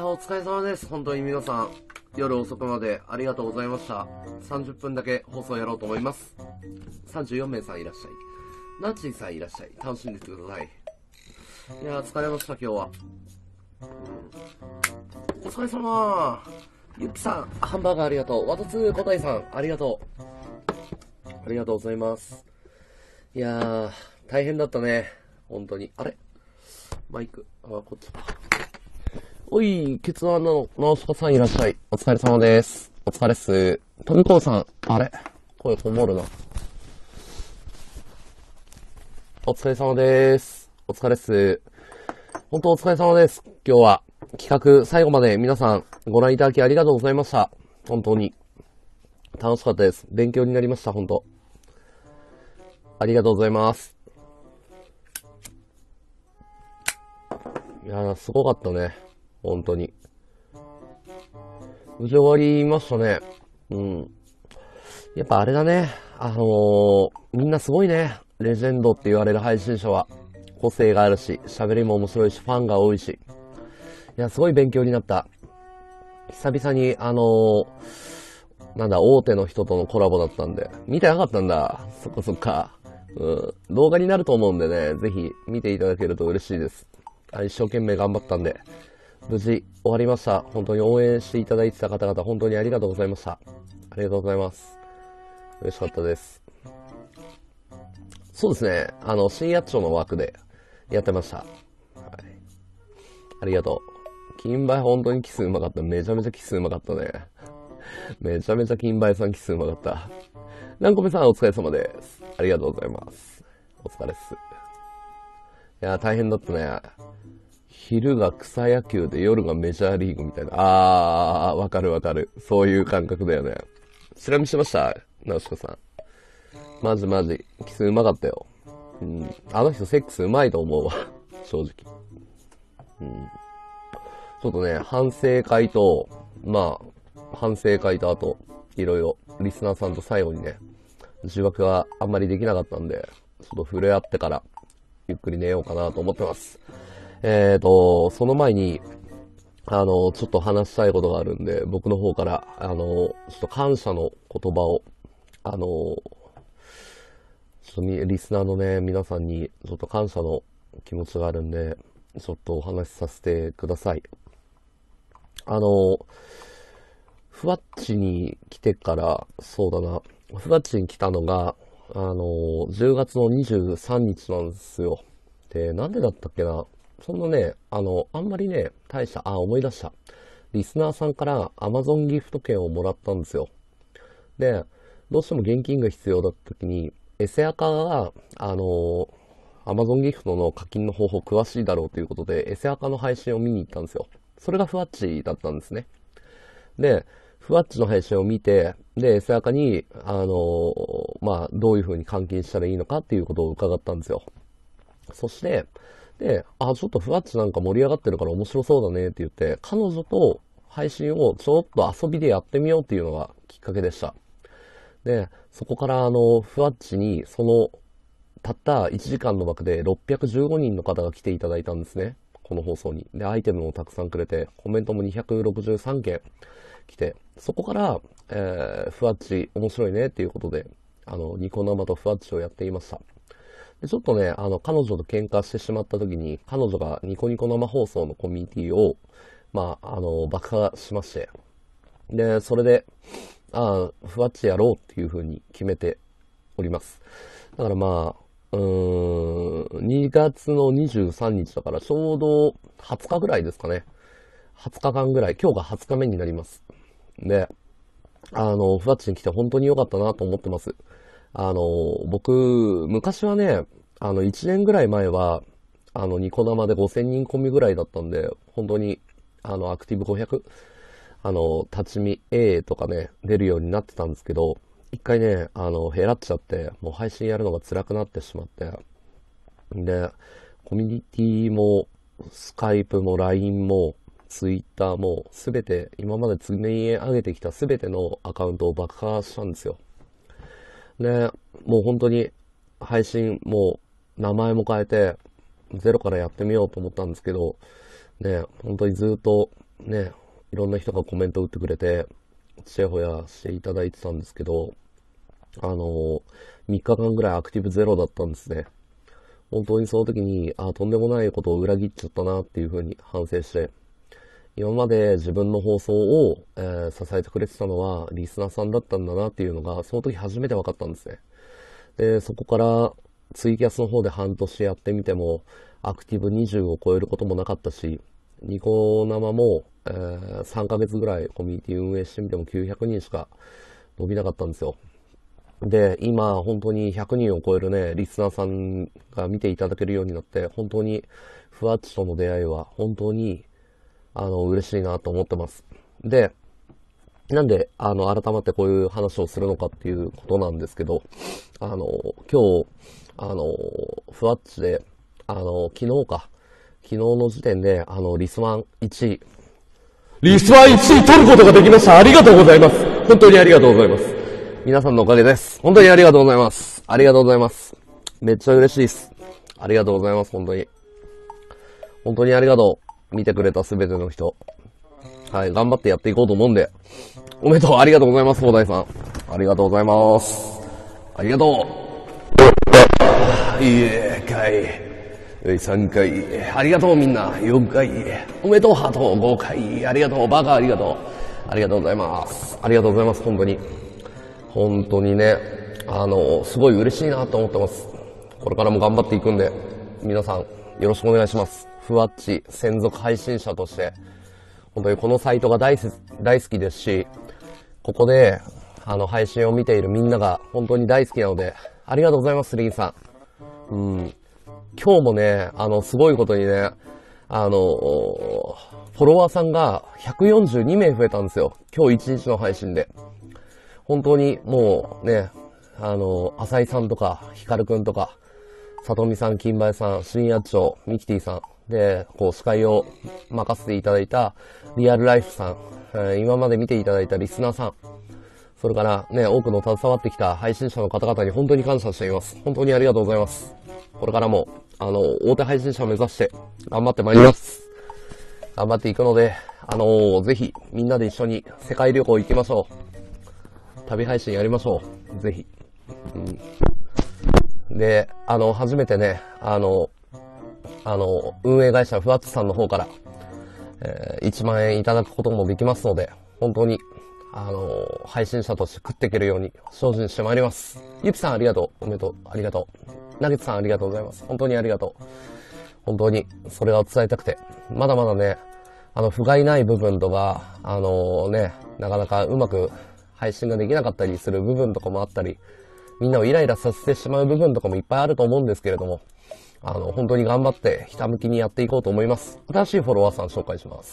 お疲れ様です。本当に皆さん、夜遅くまでありがとうございました。30分だけ放送やろうと思います。34名さんいらっしゃい。ナッチーさんいらっしゃい。楽しんでってください。いやー、疲れました、今日は。お疲れ様。ゆきさん、ハンバーガーありがとう。わたつこたいさん、ありがとう。ありがとうございます。いやー、大変だったね。本当に。あれマイク。こっちか。おい、ケツアナのナオスカさんいらっしゃい。お疲れ様です。お疲れっす。トミコウさん、あれ声こもるな。お疲れ様です。お疲れっす。本当お疲れ様です。今日は企画最後まで皆さんご覧いただきありがとうございました。本当に。楽しかったです。勉強になりました、本当。ありがとうございます。いやー、すごかったね。本当に。無事終わりましたね。うん。やっぱあれだね。みんなすごいね。レジェンドって言われる配信者は。個性があるし、喋りも面白いし、ファンが多いし。いや、すごい勉強になった。久々に、大手の人とのコラボだったんで。見てなかったんだ。そっかそっか。動画になると思うんでね、ぜひ見ていただけると嬉しいです。一生懸命頑張ったんで。無事終わりました。本当に応援していただいてた方々、本当にありがとうございました。ありがとうございます。嬉しかったです。そうですね。深夜町の枠でやってました。はい。ありがとう。金梅本当にキスうまかった。めちゃめちゃキスうまかったね。めちゃめちゃ金梅さんキスうまかった。なんこめさんお疲れ様です。ありがとうございます。お疲れっす。いや、大変だったね。昼が草野球で夜がメジャーリーグみたいな。わかるわかる。そういう感覚だよね。チラ見しましたナウシカさん。マジ。キスうまかったよ。うん。あの人セックスうまいと思うわ。正直。うん。ちょっとね、反省会と、あと、いろいろ、リスナーさんと最後にね、自爆があんまりできなかったんで、ちょっと触れ合ってから、ゆっくり寝ようかなと思ってます。その前に、ちょっと話したいことがあるんで、僕の方から、ちょっと感謝の言葉を、ちょっとリスナーのね、皆さんに、ちょっと感謝の気持ちがあるんで、ちょっとお話しさせてください。ふわっちに来てから、そうだな、ふわっちに来たのが、10月の23日なんですよ。で、なんでだったっけな。そんなね、あんまりね、思い出した。リスナーさんから Amazon ギフト券をもらったんですよ。で、どうしても現金が必要だった時に、エセアカが、Amazon ギフトの課金の方法詳しいだろうということで、エセアカの配信を見に行ったんですよ。それがふわっちだったんですね。で、ふわっちの配信を見て、で、エセアカに、どういう風に換金したらいいのかっていうことを伺ったんですよ。そして、で、ちょっとふわっちなんか盛り上がってるから面白そうだねって言って、彼女と配信をちょっと遊びでやってみようっていうのがきっかけでした。で、そこからふわっちに、たった1時間の枠で615人の方が来ていただいたんですね。この放送に。で、アイテムもたくさんくれて、コメントも263件来て、そこから、ふわっち面白いねっていうことで、ニコ生とふわっちをやっていました。で、ちょっとね、彼女と喧嘩してしまった時に、彼女がニコニコ生放送のコミュニティを、爆破しまして。で、それで、ふわっちやろうっていう風に決めております。だから2月の23日だからちょうど20日ぐらいですかね。20日間ぐらい、今日が20日目になります。で、ふわっちに来て本当に良かったなと思ってます。僕、昔はね、1年ぐらい前は、ニコ生で5000人込みぐらいだったんで、本当に、アクティブ500、立ち見 A とかね、出るようになってたんですけど、一回ね、減らっちゃって、もう配信やるのが辛くなってしまって、で、コミュニティも、スカイプも LINE も、ツイッターも、すべて、今まで積み上げてきたすべてのアカウントを爆破したんですよ。で、もう本当に、配信も名前も変えて、ゼロからやってみようと思ったんですけど、ね、本当にずっとね、いろんな人がコメント打ってくれて、チヤホヤしていただいてたんですけど、3日間ぐらいアクティブゼロだったんですね。本当にその時に、とんでもないことを裏切っちゃったなっていう風に反省して、今まで自分の放送を、支えてくれてたのはリスナーさんだったんだなっていうのが、その時初めて分かったんですね。で、そこからツイキャスの方で半年やってみても、アクティブ20を超えることもなかったし、ニコ生も、3ヶ月ぐらいコミュニティ運営してみても900人しか伸びなかったんですよ。で、今、本当に100人を超えるね、リスナーさんが見ていただけるようになって、本当に、ふわっちとの出会いは、本当に、嬉しいなと思ってます。で、なんで、改まってこういう話をするのかっていうことなんですけど、今日、ふわっちで、昨日の時点で、リスワン1位。リスワン1位取ることができました。ありがとうございます。本当にありがとうございます。皆さんのおかげです。本当にありがとうございます。ありがとうございます。めっちゃ嬉しいです。ありがとうございます。本当に。本当にありがとう。見てくれたすべての人。はい、頑張ってやっていこうと思うんで。おめでとう。ありがとうございます、広大さん。ありがとうございます。ありがとう。いえ、かい。3回。ありがとう、みんな。4回。おめでとう、ハト。5回。ありがとう、バカ。ありがとう。ありがとうございます。ありがとうございます、本当に。本当にね、すごい嬉しいなと思ってます。これからも頑張っていくんで、皆さん、よろしくお願いします。ふわっち、専属配信者として、本当にこのサイトが大好きですし、ここで、配信を見ているみんなが本当に大好きなので、ありがとうございます、リンさん。今日もね、すごいことにね、フォロワーさんが142名増えたんですよ。今日1日の配信で。本当にもうね、浅井さんとか、ヒカルくんとか、さとみさん、金梅さん、深夜長、ミキティさん、で、司会を任せていただいたリアルライフさん、今まで見ていただいたリスナーさん、それからね、多くの携わってきた配信者の方々に本当に感謝しています。本当にありがとうございます。これからも、大手配信者を目指して頑張ってまいります。頑張っていくので、ぜひみんなで一緒に世界旅行行きましょう。旅配信やりましょう。ぜひ。で、初めてね、運営会社ふわっちさんの方から、1万円いただくこともできますので、本当に、配信者として食っていけるように精進してまいります。ゆきさんありがとう。おめでとう。ありがとう。ナゲツさんありがとうございます。本当にありがとう。本当に、それを伝えたくて。まだまだね、不甲斐ない部分とか、なかなかうまく配信ができなかったりする部分とかもあったり、みんなをイライラさせてしまう部分とかもいっぱいあると思うんですけれども、本当に頑張ってひたむきにやっていこうと思います。新しいフォロワーさん紹介します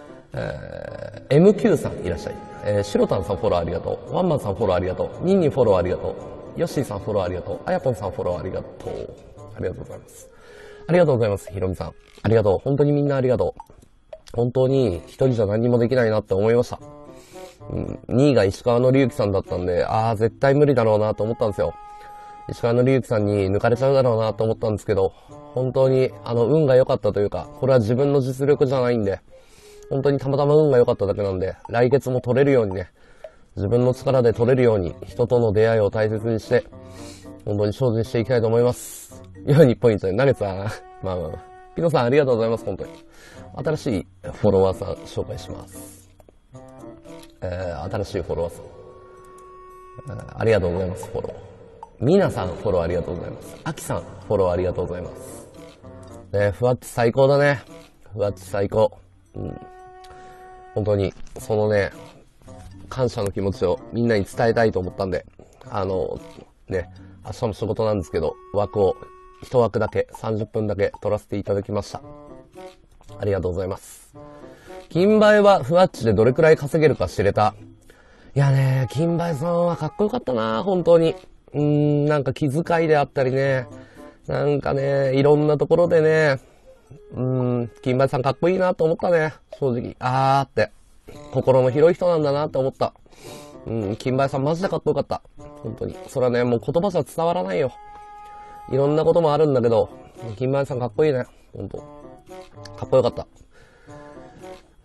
。MQ さんいらっしゃい。シロタンさんフォローありがとう。ワンマンさんフォローありがとう。ニンニンフォローありがとう。ヨッシーさんフォローありがとう。あやぽんさんフォローありがとう。ありがとうございます。ありがとうございます。ひろみさん。ありがとう。本当にみんなありがとう。本当に一人じゃ何もできないなって思いました。2位が石川のりゆきさんだったんで、絶対無理だろうなと思ったんですよ。石川のりゆきさんに抜かれちゃうだろうなと思ったんですけど、本当に運が良かったというか、これは自分の実力じゃないんで、本当にたまたま運が良かっただけなんで、来月も取れるようにね、自分の力で取れるように、人との出会いを大切にして、本当に精進していきたいと思います。日本一で、ナゲツさん、ピノさんありがとうございます、本当に。新しいフォロワーさん紹介します。新しいフォロワーさん。ありがとうございます、フォロー。みなさん、フォローありがとうございます。あきさん、フォローありがとうございます。ふわっち最高だね。ふわっち最高。本当に、そのね、感謝の気持ちをみんなに伝えたいと思ったんで、明日も仕事なんですけど、一枠だけ、30分だけ取らせていただきました。ありがとうございます。金梅はふわっちでどれくらい稼げるか知れた。いやね、金梅さんはかっこよかったな、本当に。なんか気遣いであったりね、なんかね、いろんなところでね、金梅さんかっこいいなと思ったね、正直。って。心の広い人なんだなって思った。金梅さんマジでかっこよかった。本当に。それはね、もう言葉じゃ伝わらないよ。いろんなこともあるんだけど、金梅さんかっこいいね。本当。かっこよかった。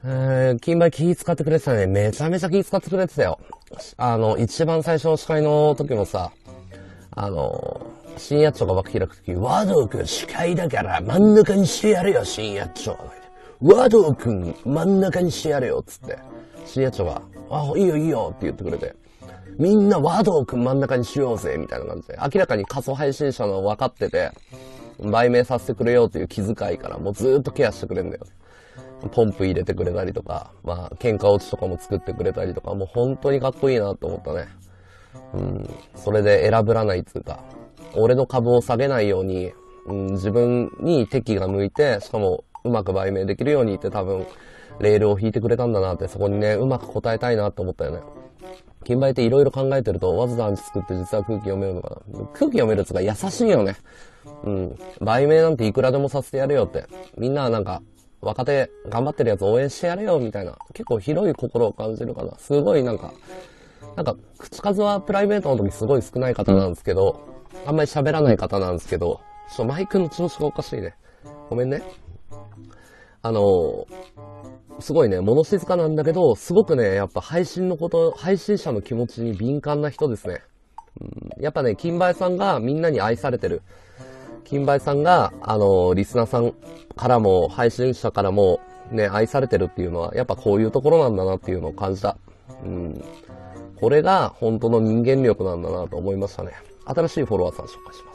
金梅気使ってくれてたね。めちゃめちゃ気使ってくれてたよ。一番最初の司会の時もさ、深夜町が枠開く時、和道くん司会だから真ん中にしてやれよ、深夜町。和道くん真ん中にしてやれよ、つって。深夜町が、いいよいいよって言ってくれて。みんな和道くん真ん中にしようぜ、みたいな感じで。明らかに仮想配信者の分かってて、売名させてくれよっていう気遣いからもうずーっとケアしてくれるんだよ。ポンプ入れてくれたりとか、喧嘩落ちとかも作ってくれたりとか、もう本当にかっこいいなと思ったね。それで選ぶらないっつうか、俺の株を下げないように、自分に敵が向いて、しかもうまく売名できるようにって多分、レールを引いてくれたんだなって、そこにね、うまく答えたいなって思ったよね。金梅っていろいろ考えてると、わざとアンチ作って実は空気読めるのかな。空気読めるっつうか優しいよね。売名なんていくらでもさせてやるよって。みんななんか、若手頑張ってるやつ応援してやれよみたいな。結構広い心を感じるかな。すごいなんか、口数はプライベートの時すごい少ない方なんですけど、あんまり喋らない方なんですけど、マイクの調子がおかしいね。ごめんね。すごいね、物静かなんだけど、すごくね、やっぱ配信者の気持ちに敏感な人ですね。やっぱね、金梅さんがみんなに愛されてる。金梅さんが、リスナーさんからも、配信者からも、ね、愛されてるっていうのは、やっぱこういうところなんだなっていうのを感じた。これが本当の人間力なんだなと思いましたね。新しいフォロワーさん紹介します。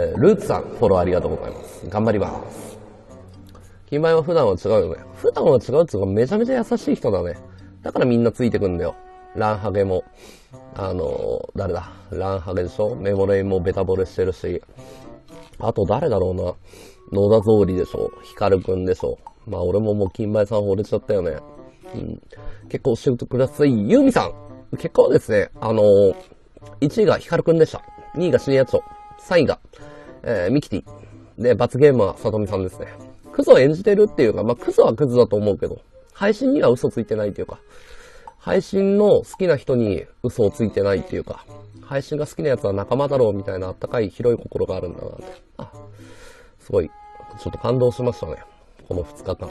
ルーツさん、フォローありがとうございます。頑張ります。金梅は普段は違うよね。普段は違うっていうかめちゃめちゃ優しい人だね。だからみんなついてくんだよ。ランハゲも、誰だランハゲでしょメモレイもベタボレしてるし。あと誰だろうな。野田ゾウリでしょヒカルくんでしょ俺ももう金梅さん惚れちゃったよね。結婚してください。ユーミさん結果はですね、1位がヒカルくんでした。2位がシニアチョ。3位が、ミキティ。で、罰ゲームはサトミさんですね。クズを演じてるっていうか、クズはクズだと思うけど、配信には嘘ついてないっていうか、配信の好きな人に嘘をついてないっていうか、配信が好きなやつは仲間だろうみたいなあったかい広い心があるんだなって。すごい、ちょっと感動しましたね。この2日間。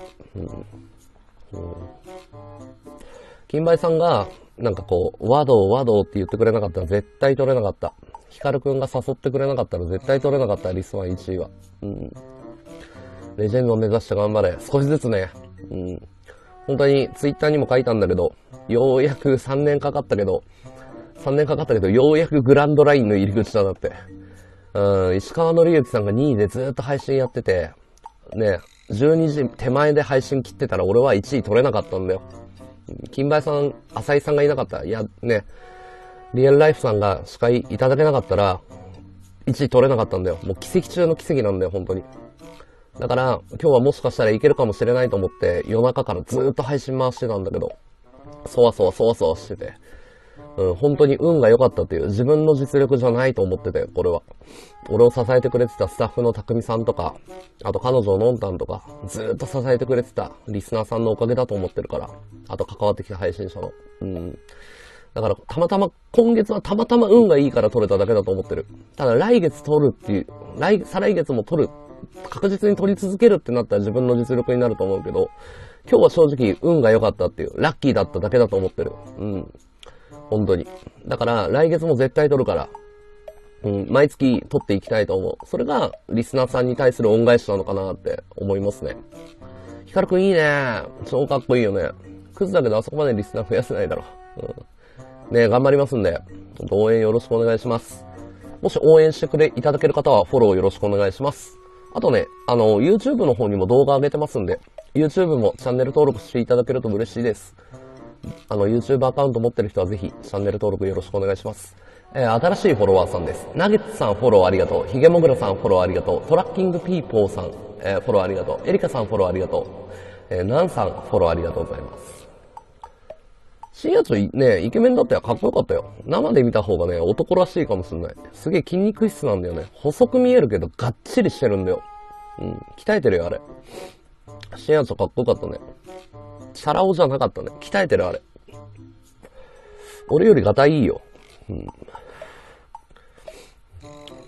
金梅さんが、和道って言ってくれなかったら絶対取れなかった。ヒカルくんが誘ってくれなかったら絶対取れなかった、リスワン1位は。レジェンドを目指して頑張れ。少しずつね。本当にツイッターにも書いたんだけど、ようやく3年かかったけど、ようやくグランドラインの入り口だなって。石川紀之さんが2位でずっと配信やってて、ね、12時手前で配信切ってたら俺は1位取れなかったんだよ。金梅さん、浅井さんがいなかったら、いやね、リアルライフさんが司会いただけなかったら、1位取れなかったんだよ。もう奇跡中の奇跡なんだよ、本当に。だから、今日はもしかしたらいけるかもしれないと思って、夜中からずーっと配信回してたんだけど、そわそわしてて、本当に運が良かったっていう、自分の実力じゃないと思ってて、これは。俺を支えてくれてたスタッフの匠さんとか、あと彼女ののんたんとか、ずーっと支えてくれてたリスナーさんのおかげだと思ってるから、あと関わってきた配信者の。だから、今月はたまたま運がいいから取れただけだと思ってる。ただ来月取るっていう、再来月も取る。確実に取り続けるってなったら自分の実力になると思うけど、今日は正直運が良かったっていう、ラッキーだっただけだと思ってる。本当に。だから来月も絶対取るから、毎月取っていきたいと思う。それがリスナーさんに対する恩返しなのかなって思いますね。ヒカルくんいいね。超かっこいいよね。クズだけどあそこまでリスナー増やせないだろ。ね、頑張りますんで、応援よろしくお願いします。もし応援していただける方はフォローよろしくお願いします。あとね、YouTube の方にも動画上げてますんで、YouTube もチャンネル登録していただけると嬉しいです。YouTube アカウント持ってる人はぜひ、チャンネル登録よろしくお願いします。新しいフォロワーさんです。ナゲッツさんフォローありがとう。ヒゲモグラさんフォローありがとう。トラッキングピーポーさん、フォローありがとう。エリカさんフォローありがとう。ナンさんフォローありがとうございます。新やつね、イケメンだったよ。かっこよかったよ。生で見た方がね、男らしいかもしんない。すげえ筋肉質なんだよね。細く見えるけど、がっちりしてるんだよ。鍛えてるよ、あれ。新やつかっこよかったね。チャラ男じゃなかったね。鍛えてる、あれ。俺よりガタいいよ。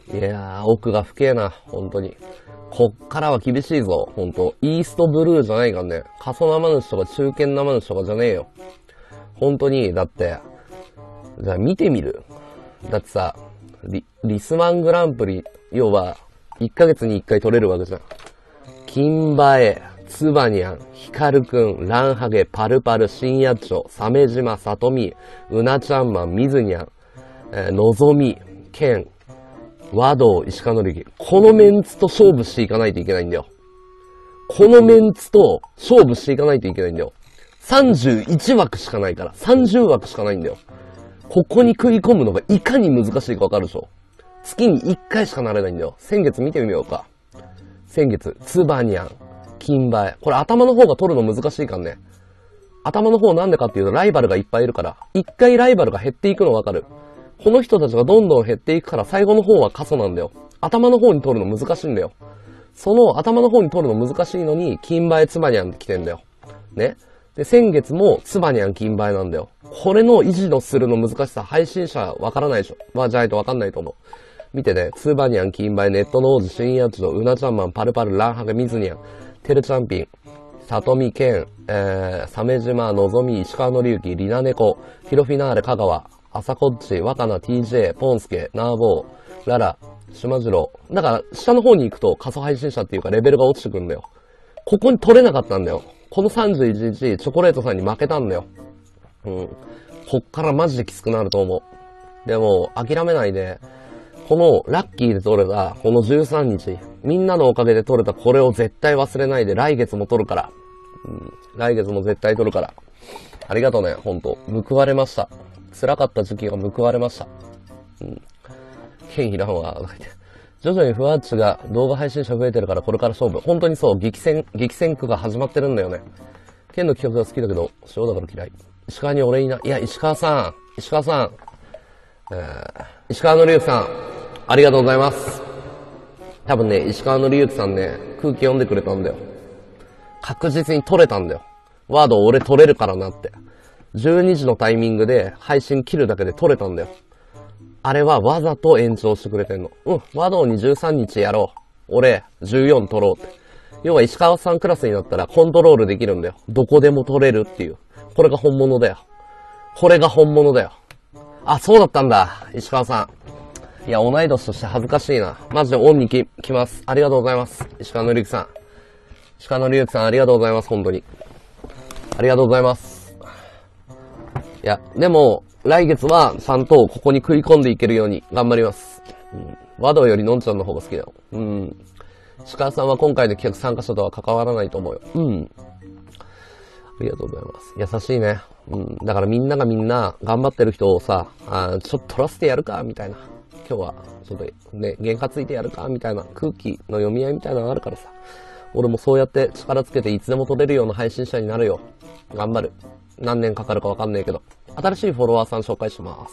いやー、奥が深えな、本当に。こっからは厳しいぞ、本当。イーストブルーじゃないからね。過疎生主とか中堅生主とかじゃねえよ。本当に、だって、じゃあ見てみる。だってさ、リスマングランプリ、要は、1ヶ月に1回取れるわけじゃん。金馬エ、ツバニャン、ヒカルくん、ランハゲ、パルパル、深夜町、鮫島、サトミ、うなちゃんマン、ミズニャン、のぞみ、ケン、和道、石川紀之。このメンツと勝負していかないといけないんだよ。このメンツと勝負していかないといけないんだよ。31枠しかないから。30枠しかないんだよ。ここに食い込むのがいかに難しいかわかるでしょ。月に1回しかなれないんだよ。先月見てみようか。先月、ツバニャン、金馬エ。これ頭の方が取るの難しいからね。頭の方なんでかっていうとライバルがいっぱいいるから。一回ライバルが減っていくのわかる。この人たちがどんどん減っていくから最後の方は過疎なんだよ。頭の方に取るの難しいんだよ。その頭の方に取るの難しいのに、金馬エツバニャンって来てんだよ。ね。で、先月もツバニャン金馬エなんだよ。これの維持のするの難しさ、配信者わからないでしょ。まあ、じゃないとわかんないと思う。見てね、ツバニャン金馬エ、ネットの王子、深夜町、うなちゃんマン、パルパル、ランハゲ、ミズニャン、テルチャンピン、サトミケン、鮫島、のぞみ、石川紀之、リナネコ、ヒロフィナーレ、香川、朝こっち、若菜、TJ、ポンスケ、ナーボー、ララ、島次郎。だから、下の方に行くと仮想配信者っていうかレベルが落ちてくるんだよ。ここに取れなかったんだよ。この31日、チョコレートさんに負けたんだよ。こっからマジできつくなると思う。でも、諦めないで、このラッキーで取れた、この13日、みんなのおかげで取れたこれを絶対忘れないで、来月も取るから。来月も絶対取るから。ありがとうね、ほんと。報われました。辛かった時期が報われました。剣いらんわ、とか言って。徐々にふわっちが動画配信者増えてるからこれから勝負。本当にそう、激戦区が始まってるんだよね。剣の企画が好きだけど、塩だから嫌い。石川に俺いない。いや、石川さん。石川の隆之さん。ありがとうございます。多分ね、石川の隆之さんね、空気読んでくれたんだよ。確実に取れたんだよ。ワード俺取れるからなって。12時のタイミングで配信切るだけで取れたんだよ。あれはわざと延長してくれてんの。ワードに13日やろう。俺、14取ろうって。要は石川さんクラスになったらコントロールできるんだよ。どこでも取れるっていう。これが本物だよ。これが本物だよ。あ、そうだったんだ。石川さん。いや、同い年として恥ずかしいな。マジでオンに来ます。ありがとうございます。石川のりゆきさん。石川のりゆきさん、ありがとうございます。本当に。ありがとうございます。いや、でも、来月はちゃんとここに食い込んでいけるように頑張ります。和道よりのんちゃんの方が好きだよ。石川さんは今回の企画参加者とは関わらないと思うよ。ありがとうございます。優しいね。だからみんながみんな頑張ってる人をさ、ちょっと取らせてやるか、みたいな。今日は、ちょっとね、原価ついてやるか、みたいな空気の読み合いみたいなのがあるからさ。俺もそうやって力つけていつでも取れるような配信者になるよ。頑張る。何年かかるかわかんないけど。新しいフォロワーさん紹介します。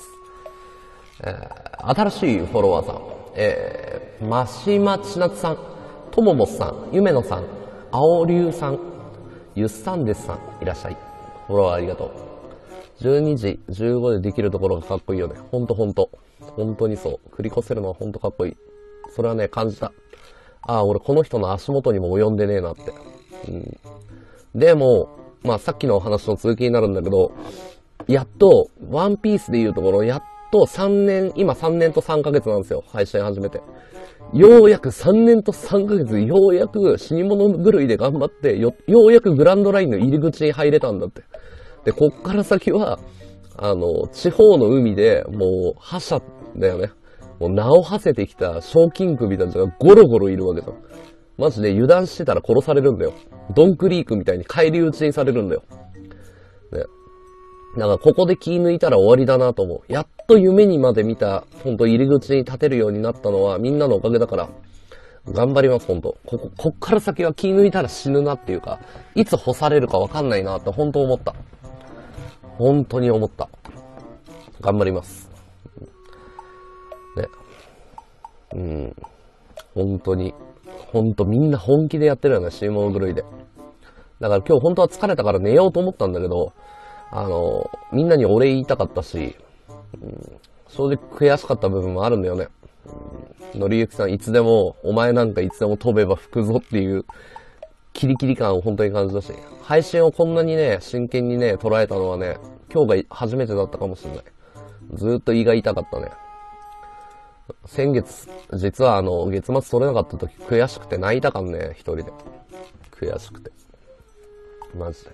新しいフォロワーさん。マシマチナツさん、とももさん、ゆめのさん、あおりゅうさん、ゆっさんですさん、いらっしゃい。フォロワーありがとう。12時15でできるところがかっこいいよね。ほんと。本当にそう。繰り越せるのはほんとかっこいい。それはね、感じた。俺この人の足元にも及んでねえなって。でも、まあさっきの話の続きになるんだけど、やっと、ワンピースでいうところ、やっと今3年と3ヶ月なんですよ。配信始めて。ようやく3年と3ヶ月、ようやく死に物狂いで頑張って、ようやくグランドラインの入り口に入れたんだって。で、こっから先は、地方の海で、もう、覇者だよね。もう名を馳せてきた賞金首たちがゴロゴロいるわけだ。マジで油断してたら殺されるんだよ。ドンクリークみたいに返り討ちにされるんだよ。ね。だからここで気抜いたら終わりだなと思う。やっと夢にまで見た、ほんと入り口に立てるようになったのはみんなのおかげだから、頑張ります、ほんと。こっから先は気抜いたら死ぬなっていうか、いつ干されるかわかんないなってほんと思った。本当に思った。頑張ります。ね。本当に。みんな本気でやってるよね、死に物狂いで。だから今日本当は疲れたから寝ようと思ったんだけど、みんなにお礼言いたかったし、正直悔しかった部分もあるんだよね。 のりゆきさんいつでも、お前なんかいつでも飛べば吹くぞっていう、キリキリ感を本当に感じたし、配信をこんなにね、真剣にね、捉えたのはね、今日が初めてだったかもしれない。ずーっと胃が痛かったね。先月、実は月末取れなかった時悔しくて泣いたかんね、一人で。悔しくて。マジで。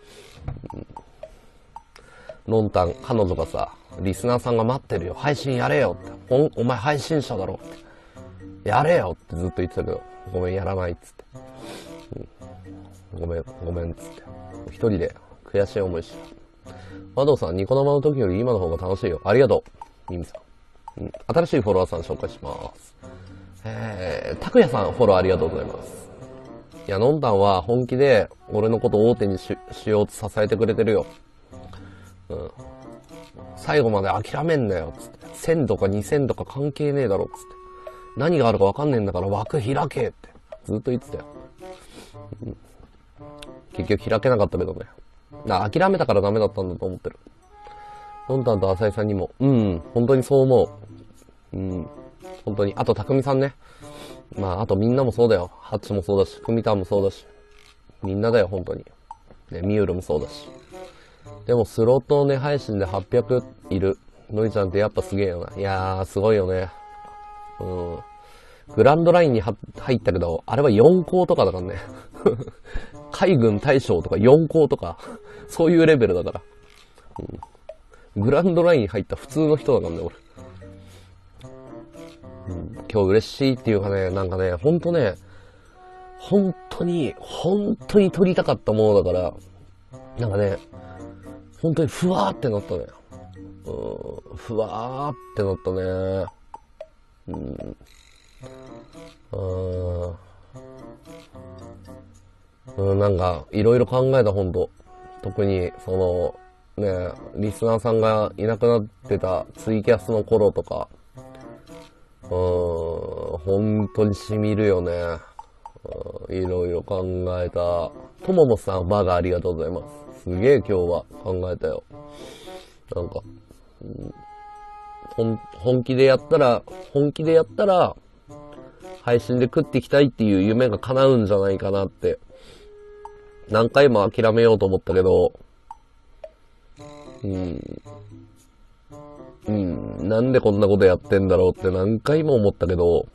のんたん、彼女がさ、リスナーさんが待ってるよ、配信やれよって。お前配信者だろって。やれよってずっと言ってたけど、ごめんやらないっつって。ごめんっつって。一人で悔しい思いした。和道さん、ニコ生の時より今の方が楽しいよ。ありがとう。ミミさん。新しいフォロワーさん紹介します。たくやさんフォローありがとうございます。いや、のんたんは本気で俺のことを大手に しようと支えてくれてるよ。最後まで諦めんなよ、つって。1000とか2000とか関係ねえだろ、つって。何があるかわかんねえんだから枠開けって。ずっと言ってたよ。結局開けなかったけどね。諦めたからダメだったんだと思ってる。のんたんと浅井さんにも、本当にそう思う。本当に。あと、たくみさんね。あとみんなもそうだよ。ハッチもそうだし、ふみたんもそうだし。みんなだよ、本当に。ね、ミュールもそうだし。でも、スロットね、配信で800いる。のりちゃんってやっぱすげえよな。いやー、すごいよね。グランドラインに入ったけど、あれは4校とかだからね。海軍大将とか4校とか、そういうレベルだから。グランドラインに入った普通の人だからね、俺。今日嬉しいっていうかね、なんかね、ほんとね、本当に撮りたかったものだから、なんかね、本当にふわーってなったね。ふわーってなったね。なんか、いろいろ考えた、ほんと。特に、リスナーさんがいなくなってたツイキャスの頃とか、本当に染みるよね。いろいろ考えた。とももさん、バーガーありがとうございます。すげえ今日は考えたよ。なんか、本気でやったら、配信で食っていきたいっていう夢が叶うんじゃないかなって。何回も諦めようと思ったけど、なんでこんなことやってんだろうって何回も思ったけど、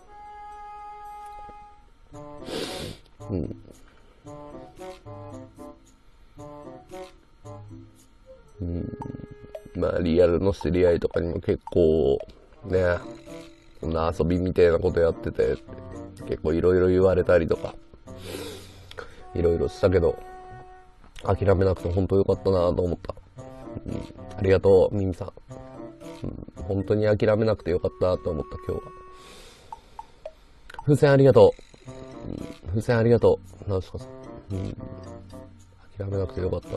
リアルの知り合いとかにも結構、ね、こんな遊びみたいなことやってて、結構いろいろ言われたりとか、いろいろしたけど、諦めなくて本当良かったなと思った。ありがとう、ミミさん。本当に諦めなくてよかったと思った、今日は。風船ありがとう。風船ありがとう。ナウシカさん。諦めなくてよかった。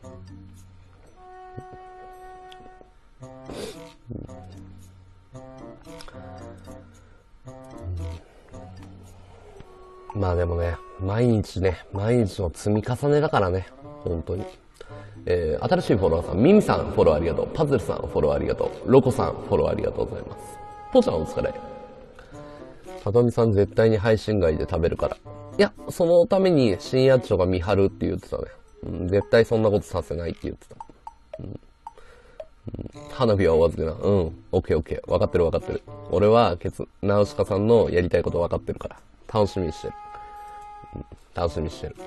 でもね、毎日の積み重ねだからね、本当に。新しいフォロワーさん、ミミさんフォローありがとう。パズルさんフォローありがとう。ロコさんフォローありがとうございます。ポーちゃんお疲れ。さとみさん絶対に配信外で食べるから。いや、そのために深夜長が見張るって言ってたね。絶対そんなことさせないって言ってた。花火はお預けな。オッケーオッケー。わかってるわかってる。俺は、ナウシカさんのやりたいことわかってるから。楽しみにしてる。楽しみにしてる。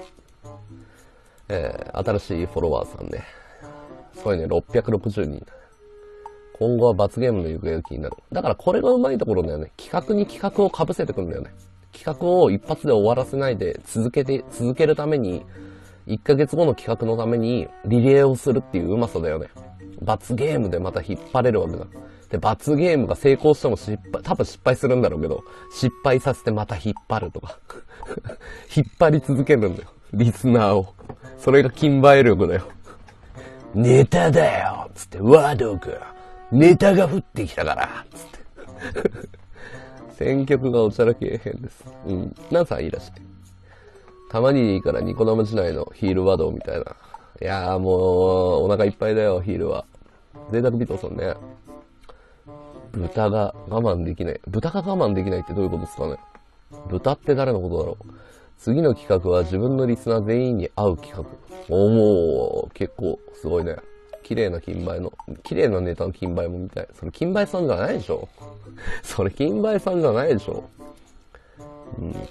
新しいフォロワーさんね。すごいね、660人。今後は罰ゲームの行方が気になる。だからこれがうまいところだよね。企画に企画を被せてくんだよね。企画を一発で終わらせないで続けるために、1ヶ月後の企画のためにリレーをするっていううまさだよね。罰ゲームでまた引っ張れるわけだ。で、罰ゲームが成功しても多分失敗するんだろうけど、失敗させてまた引っ張るとか。引っ張り続けるんだよ。リスナーを。それが金馬力だよ。ネタだよつって、ワード君。ネタが降ってきたからつって。選曲がおちゃらけへんです。何さんいらっしゃい。たまにでいいからニコ生時代のヒールワードみたいな。いやーもう、お腹いっぱいだよ、ヒールは。贅沢ビトさんね。 豚が我慢できない。豚が我慢できないってどういうことですかね。豚って誰のことだろう。次の企画は自分のリスナー全員に会う企画。おー、結構すごいね。綺麗な金梅の、綺麗なネタの金梅も見たい。それ金梅さんじゃないでしょ。それ金梅さんじゃないでしょ。ね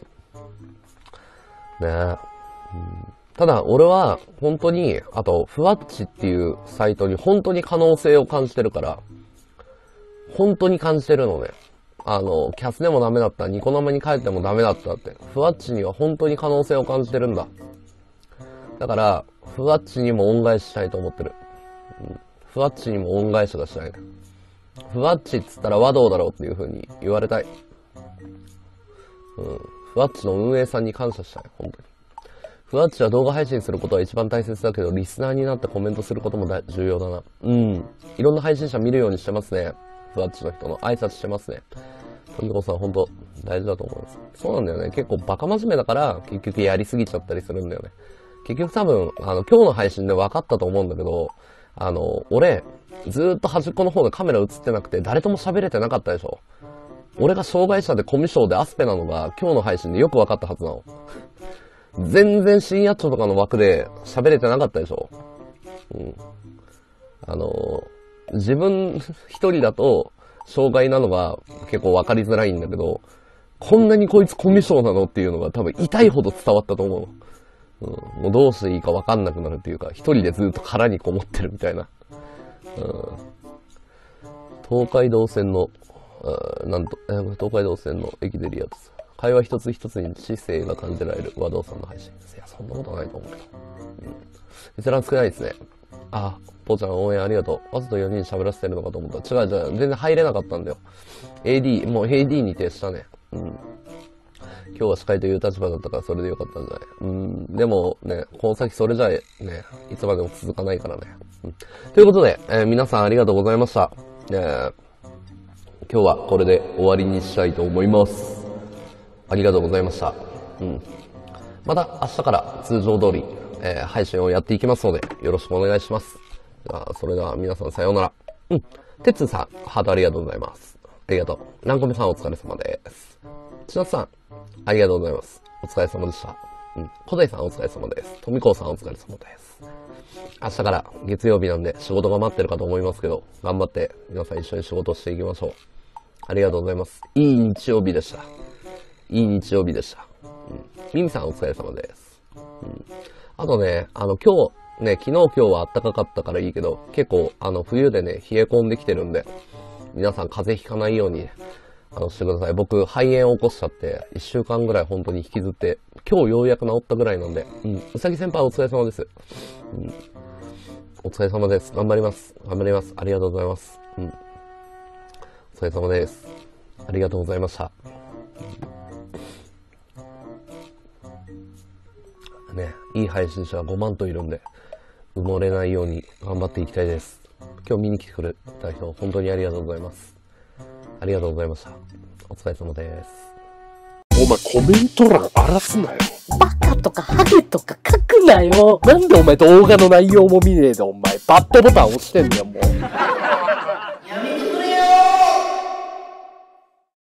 え。ただ、俺は、本当に、あと、ふわっちっていうサイトに本当に可能性を感じてるから、本当に感じてるのね。キャスでもダメだった、ニコ生に帰ってもダメだったって。ふわっちには本当に可能性を感じてるんだ。だから、ふわっちにも恩返ししたいと思ってる。ふわっちにも恩返しがしたい。ふわっちっつったら和道だろうっていう風に言われたい。ふわっちの運営さんに感謝したい、本当に。ふわっちは動画配信することは一番大切だけど、リスナーになってコメントすることも重要だな。いろんな配信者見るようにしてますね。ふわっちの人の挨拶してますね。とみこさん本当大事だと思います。そうなんだよね。結構バカ真面目だから、結局やりすぎちゃったりするんだよね。結局多分、今日の配信で分かったと思うんだけど、俺、ずーっと端っこの方でカメラ映ってなくて、誰とも喋れてなかったでしょ。俺が障害者でコミュ障でアスペなのが、今日の配信でよく分かったはずなの。全然深夜町とかの枠で喋れてなかったでしょ。自分一人だと、障害なのが結構分かりづらいんだけど、こんなにこいつコミュ障なのっていうのが多分痛いほど伝わったと思う。もうどうしていいか分かんなくなるっていうか、一人でずっと殻にこもってるみたいな。東海道線の、東海道線の駅でリアです。会話一つ一つに知性が感じられる和道さんの配信。いや、そんなことないと思うけど。ベテラン少ないですね。あ、ぽーちゃん応援ありがとう。わざと4人喋らせてるのかと思った。違う、全然入れなかったんだよ。もう AD に徹したね。今日は司会という立場だったからそれでよかったんじゃない。でもね、この先それじゃね、いつまでも続かないからね。ということで、皆さんありがとうございました。今日はこれで終わりにしたいと思います。ありがとうございました。また明日から通常通り、配信をやっていきますので、よろしくお願いします。それでは皆さんさようなら。てつさん、ハートありがとうございます。ありがとう。ランコメさんお疲れ様です。ちなつさん、ありがとうございます。お疲れ様でした。小田井さんお疲れ様です。とみこうさんお疲れ様です。明日から月曜日なんで仕事が待ってるかと思いますけど、頑張って皆さん一緒に仕事していきましょう。ありがとうございます。いい日曜日でした。いい日曜日でした。ミミさんお疲れ様です。あとね、今日、ね、昨日今日は暖かかったからいいけど、結構冬でね、冷え込んできてるんで、皆さん風邪ひかないように、してください。僕、肺炎を起こしちゃって、1週間ぐらい本当に引きずって、今日ようやく治ったぐらいなんで、うさぎ先輩お疲れ様です。お疲れ様です。頑張ります。頑張ります。ありがとうございます。お疲れ様です。ありがとうございました。ね、いい配信者は5万といるんで、埋もれないように頑張っていきたいです。今日見に来てくれた人、本当にありがとうございます。ありがとうございました。お疲れ様です。 お前コメント欄荒らすなよ。 バカとかハゲとか書くなよ。 なんでお前動画の内容も見ねえでお前バッドボタン押してんだよもう。